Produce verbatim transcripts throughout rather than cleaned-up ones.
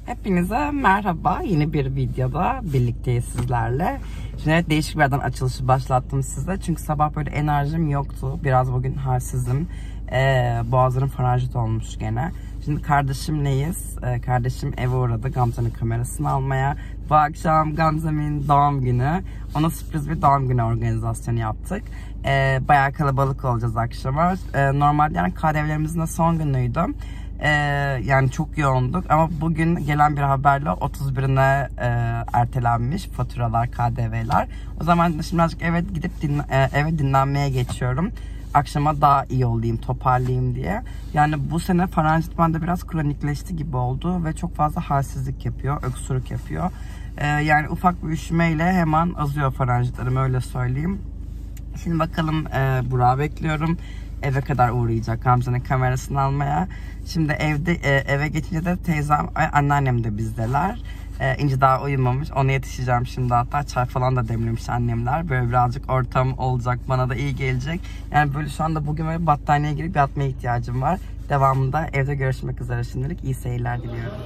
Hepinize merhaba. Yeni bir videoda birlikteyiz sizlerle. Şimdi değişik bir yerden açılışı başlattım size. Çünkü sabah böyle enerjim yoktu. Biraz bugün halsizim. Ee, boğazlarım faranjit olmuş gene. Şimdi kardeşimleyiz. Ee, kardeşim eve uğradı Gamze'nin kamerasını almaya. Bu akşam Gamze'min doğum günü. Ona sürpriz bir doğum günü organizasyonu yaptık. Ee, bayağı kalabalık olacağız akşama. Ee, normalde yani K D V'lerimizin de son günüydü. Ee, yani çok yoğunduk ama bugün gelen bir haberle otuz birine e, ertelenmiş faturalar, K D V'ler. O zaman şimdi birazcık eve gidip dinle, e, eve dinlenmeye geçiyorum. Akşama daha iyi olayım, toparlayayım diye. Yani bu sene faranjit bende biraz kronikleşti gibi oldu ve çok fazla halsizlik yapıyor, öksürük yapıyor. Ee, yani ufak bir üşümeyle hemen azıyor faranjitlerim, öyle söyleyeyim. Şimdi bakalım, e, Burak'ı bekliyorum. Eve kadar uğrayacak Gamze'nin kamerasını almaya. Şimdi evde e, eve geçince de teyzem, anneannem de bizdeler. E, İnci daha uyumamış. Ona yetişeceğim şimdi, hatta çay falan da demlemiş annemler. Böyle birazcık ortam olacak, bana da iyi gelecek. Yani böyle şu anda bugün böyle battaniyeye girip yatmaya ihtiyacım var. Devamında evde görüşmek üzere şimdilik. İyi seyirler diliyorum.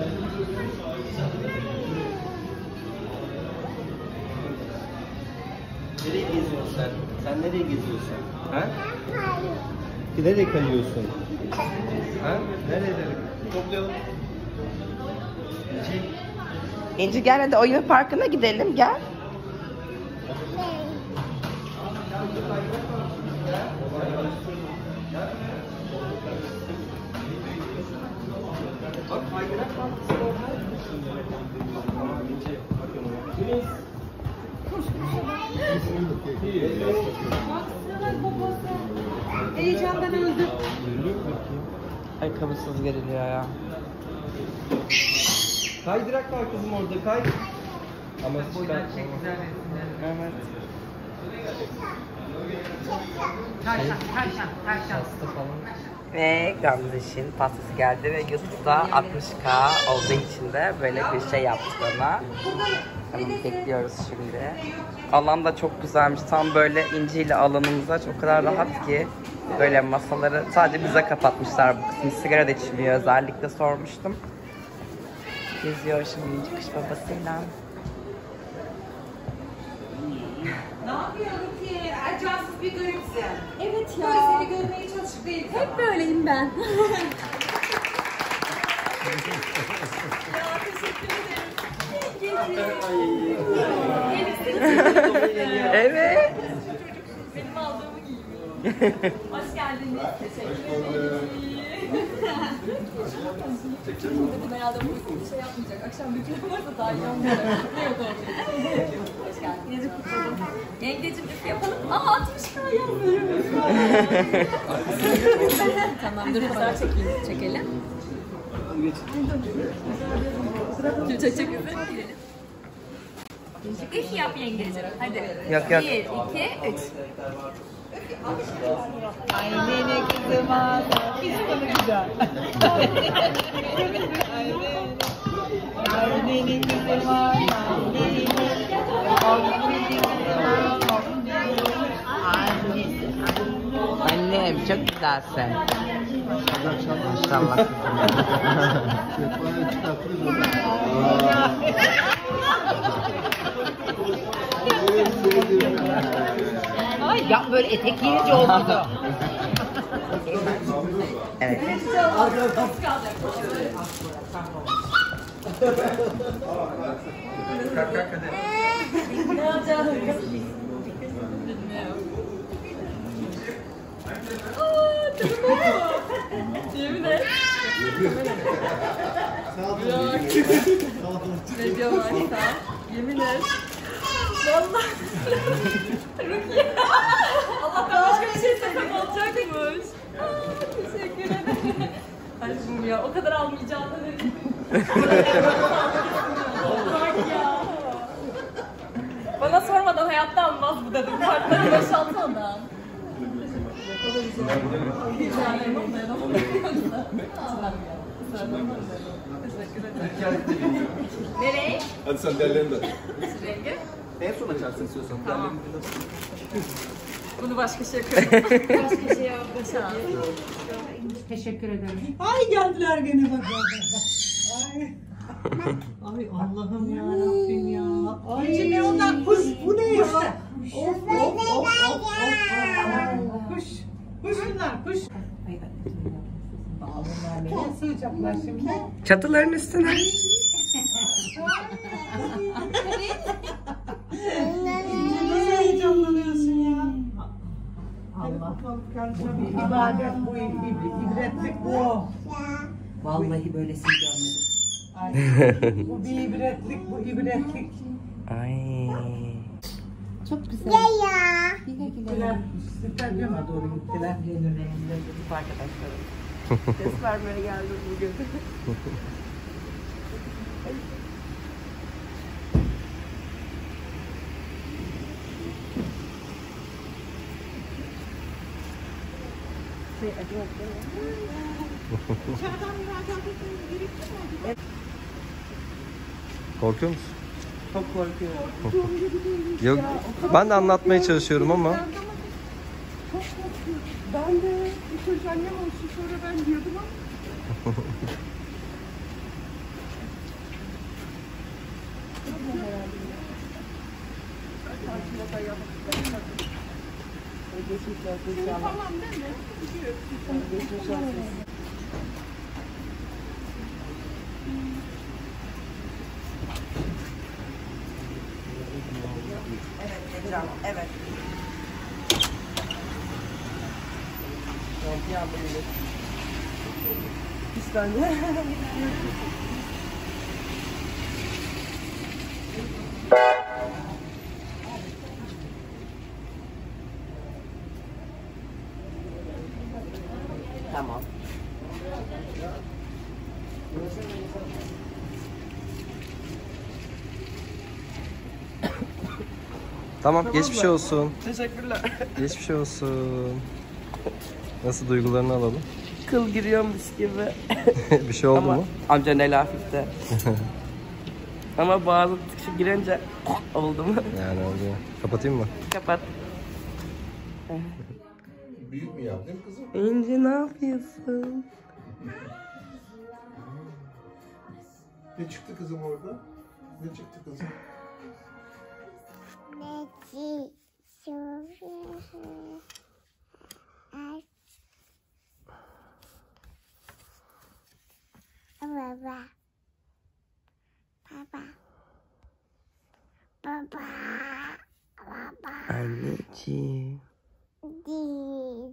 Nereye geziyorsun sen? Sen nereye geziyorsun? Ha? Nereye kayıyorsun? Ha? Nereye? Toplayalım. İnci gel, hadi oyun parkına gidelim, gel. Bak kaydırak mantısı orada. Heyecandan öldüm. Ayakkabısız geriliyor ya. Kaydırak var kızım orada, kay. Ama buradan çok güzel. Evet. Tavşan, tavşan, tavşan. Ve Gamze'nin pastası geldi ve YouTube'da altmış K olduğu için de böyle bir şey yaptık ona. Tamam, bekliyoruz şimdi. Alan da çok güzelmiş. Tam böyle İnci ile alanımıza çok kadar rahat ki. Böyle masaları sadece bize kapatmışlar. Bu kısmı sigara da içiliyor. Özellikle sormuştum. Geziyor şimdi İnci kış babasıyla. Ne yapıyorum ki? Acansız bir garipsin. Evet ya. Böyle seni görmeye çalışıp değil. Hep böyleyim ben. Ya teşekkür ederim. Evet. Benim aldığımı giymiyor. Hoş geldiniz. Teşekkür ederim. Dedim herhalde bu bir şey yapmayacak. Akşam bir kilo varsa daha iyi olmayacak. Ne yok olacak. Hoş geldin. Gece kutladım. Yengecim üf yapalım. Aa altmış K yazıyorum. Tamam dur fotoğraf çekelim. Çekelim. Çek çek çek. Üf yap yengecim. Hadi. Yok yok. Bir, iki, üç. Ay nene kızıma biz bana güzel. Ay nene kızıma Annem çok güzelsin. Maşallah. Ay ya böyle etek giyince olmadı. Evet. Kalk kalk hadi. Ne yapacağız? Aaa canım yemin et. Video varsa yemin et. Vallahi. Rukiye. Allah'tan başka bir şey söyleyeyim olacakmış. Aa, teşekkür ederim. Aşkım ya o kadar almayacağını dedim. Bak ya. Bana sormadan hayatta almaz bu dedim. Kartları boşaltmadan. Nereye? Hadi sen derlerini de. Rengi? En son açarsın istiyorsan. Tamam. Bunu başka şey yapıyorum. Başka şey yapıyorum. Teşekkür ederim. Ay geldiler gene bak bak bak. Ay. Ay Allah'ım ya Rabbim ya. Ay ne ondan kuş bu ne ya? Of of of of of. Kuş. Kuş bunlar kuş. Bunlar nereye sığacaklar şimdi? Çatıların üstüne. Nasıl heyecanlanıyorsun ya? Allah. Bu bir ibadet, bu bir ibretlik bu. Vallahi böylesini görmedim. Ay, bu bir ibretlik, bu ibretlik. Ay. Çok güzel. Güle güle. Gittiler, stadyuma doğru gittiler. Arkadaşlarım. Ses vermeye geldim bugün. Korkuyor musun? Çok korkuyorum. Yok. Ben de anlatmaya çalışıyorum ama. Ben de bir çocuk annem olsun sonra ben diyordum ama. Tamam değil mi? Geçmiş olsun. Evet, Ecem, evet. Bir anda böyle. Bir saniye. Tamam. Tamam, geçmiş olsun. Teşekkürler. Geçmiş olsun. Nasıl, duygularını alalım? Kıl giriyormuş gibi. Bir şey oldu Ama mu? amca ne lafifte. Ama bazı tıkışı girince oldu mu? Yani oldu. Kapatayım mı? Kapat. Büyük mü yaptın kızım? İnci ne yapıyorsun? Ne çıktı kızım orada? Ne çıktı kızım? Baba. Baba. Baba. Baba. Anneciğim. Değil.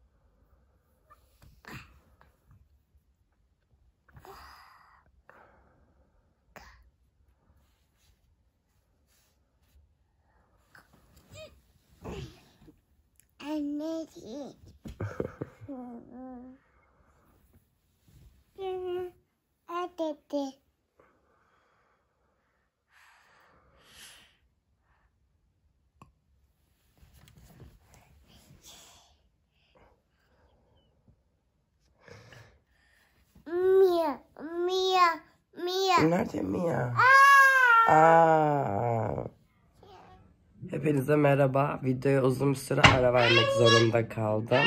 Anneciğim. Hadi. Mia, Mia, Mia. Nerede Mia? Aa. Hepinize merhaba. Videoya uzun bir süre ara vermek zorunda kaldım.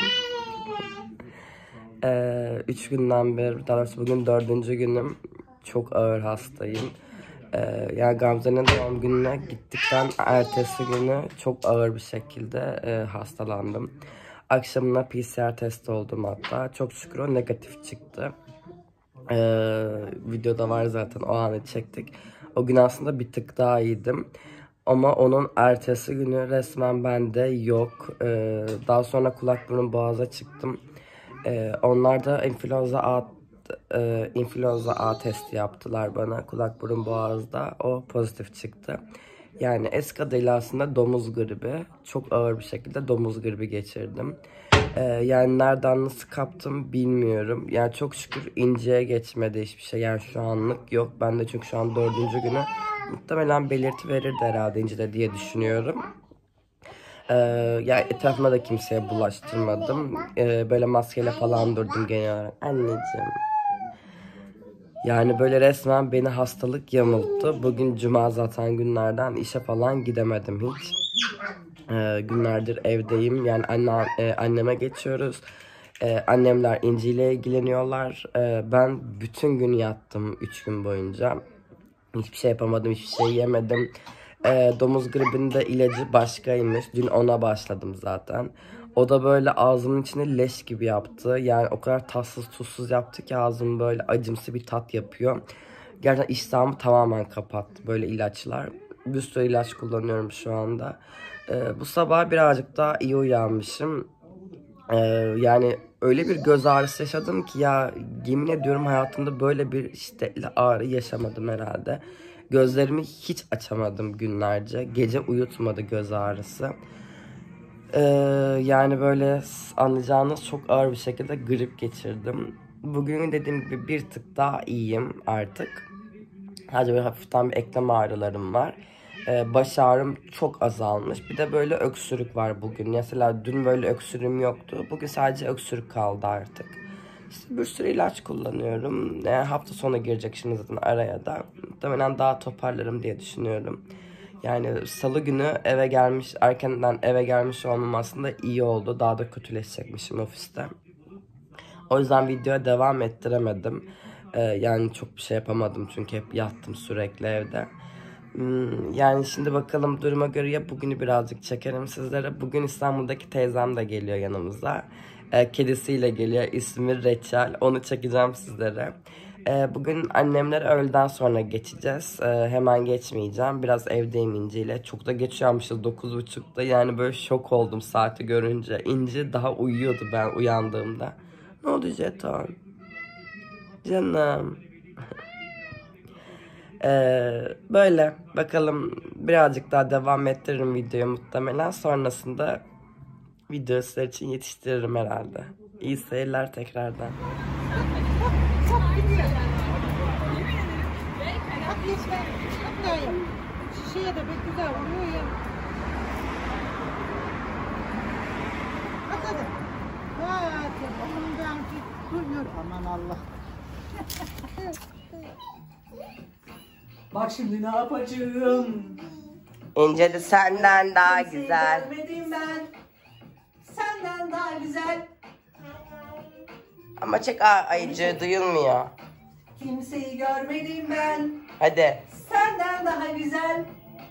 Ee, üç günden beri, daha doğrusu bugün dördüncü günüm. Çok ağır hastayım. Ee, yani Gamze'nin doğum gününe gittikten ertesi günü çok ağır bir şekilde e, hastalandım. Akşamına P C R testi oldum hatta. Çok şükür o negatif çıktı. Ee, videoda var zaten, o anı çektik. O gün aslında bir tık daha iyiydim. Ama onun ertesi günü resmen bende yok. Ee, daha sonra kulak burun boğaza çıktım. Ee, onlar da influenza A, e, influenza A testi yaptılar bana kulak burun boğazda. O pozitif çıktı. Yani eski adıyla aslında domuz gribi. Çok ağır bir şekilde domuz gribi geçirdim. Ee, yani nereden nasıl kaptım bilmiyorum. Yani çok şükür İnci'ye geçmedi hiçbir şey. Yani şu anlık yok. Ben de çünkü şu an dördüncü günü muhtemelen belirti verirdi herhalde İnci'de diye düşünüyorum. Ee, yani etrafıma da kimseye bulaştırmadım. Ee, böyle maskeyle falan durdum genel olarak. Anneciğim. Yani böyle resmen beni hastalık yamulttu. Bugün cuma zaten günlerden işe falan gidemedim hiç. Ee, günlerdir evdeyim. Yani anne, e, anneme geçiyoruz. Ee, annemler İnci ile ilgileniyorlar. Ee, ben bütün gün yattım üç gün boyunca. Hiçbir şey yapamadım, hiçbir şey yemedim. Ee, domuz gribinde ilacı başkaymış. Dün ona başladım zaten. O da böyle ağzımın içine leş gibi yaptı. Yani o kadar tatsız tuzsuz yaptı ki ağzım böyle acımsı bir tat yapıyor. Gerçekten iştahımı tamamen kapattı böyle ilaçlar. Bir sürü ilaç kullanıyorum şu anda. Ee, bu sabah birazcık daha iyi uyanmışım. Ee, yani öyle bir göz ağrısı yaşadım ki ya yemin ediyorum hayatımda böyle bir şiddetli ağrı yaşamadım herhalde. Gözlerimi hiç açamadım günlerce. Gece uyutmadı göz ağrısı. Ee, yani böyle anlayacağınız çok ağır bir şekilde grip geçirdim. Bugün dediğim gibi bir tık daha iyiyim artık. Sadece böyle hafiften bir eklem ağrılarım var. Ee, baş ağrım çok azalmış. Bir de böyle öksürük var bugün. Mesela dün böyle öksürüğüm yoktu. Bugün sadece öksürük kaldı artık. İşte bir sürü ilaç kullanıyorum. Yani hafta sonu girecek şimdi zaten araya da. Muhtemelen daha toparlarım diye düşünüyorum. Yani salı günü eve gelmiş, erkenden eve gelmiş olmam aslında iyi oldu. Daha da kötüleşecekmişim ofiste. O yüzden videoya devam ettiremedim. Ee, yani çok bir şey yapamadım çünkü hep yattım sürekli evde. Hmm, yani şimdi bakalım duruma göre ya bugünü birazcık çekerim sizlere. Bugün İstanbul'daki teyzem de geliyor yanımıza. Ee, kedisiyle geliyor, ismi Reçel. Onu çekeceğim sizlere. Ee, bugün annemler öğleden sonra geçeceğiz. Ee, hemen geçmeyeceğim. Biraz evdeyim İnci ile. Çok da geç uyanmışız, dokuz buçukta. Yani böyle şok oldum saati görünce. İnci daha uyuyordu ben uyandığımda. Ne oldu Jeton? Canım. Ee, böyle bakalım birazcık daha devam ettiririm videoyu muhtemelen. Sonrasında video sizler için yetiştiririm herhalde. İyi seyirler tekrardan. Şişeye de bir güzel vuruyor ya. Bak hadi. Hadi. Ondan ki durmuyor. Aman Allah. Bak şimdi ne yapacağım? İnce de senden daha güzel. Görmedim ben. Senden daha güzel. Ama çek ayıcı duyulmuyor. Kimseyi görmedim ben. Hadi. Senden daha güzel.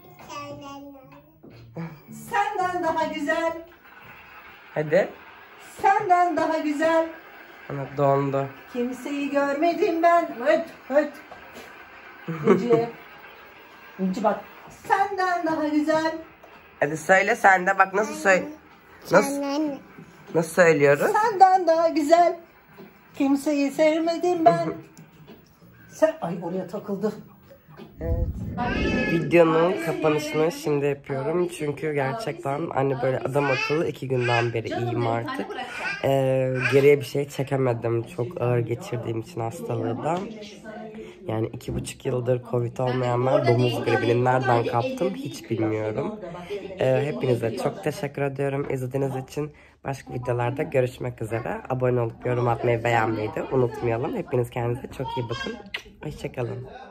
Senden daha güzel. Hadi. Senden daha güzel. Ana dondu. Kimseyi görmedim ben. Höt höt. İnci. İnci bak. Senden daha güzel. Hadi söyle sen de bak nasıl söyle. Nasıl, nasıl söylüyoruz? Senden daha güzel. Kimseyi sevmedim ben. Sen ay oraya takıldı. Evet. Videonun kapanışını şimdi yapıyorum çünkü gerçekten anne böyle adam akıllı iki günden beri iyiyim artık. Ee, geriye bir şey çekemedim çok ağır geçirdiğim için hastalığı da. Yani iki buçuk yıldır Covid olmayan ben domuz gribini nereden kaptım hiç bilmiyorum. Ee, hepinize çok teşekkür ediyorum izlediğiniz için. Başka videolarda görüşmek üzere. Abone olup yorum atmayı, beğenmeyi de unutmayalım. Hepiniz kendinize çok iyi bakın. Hoşçakalın.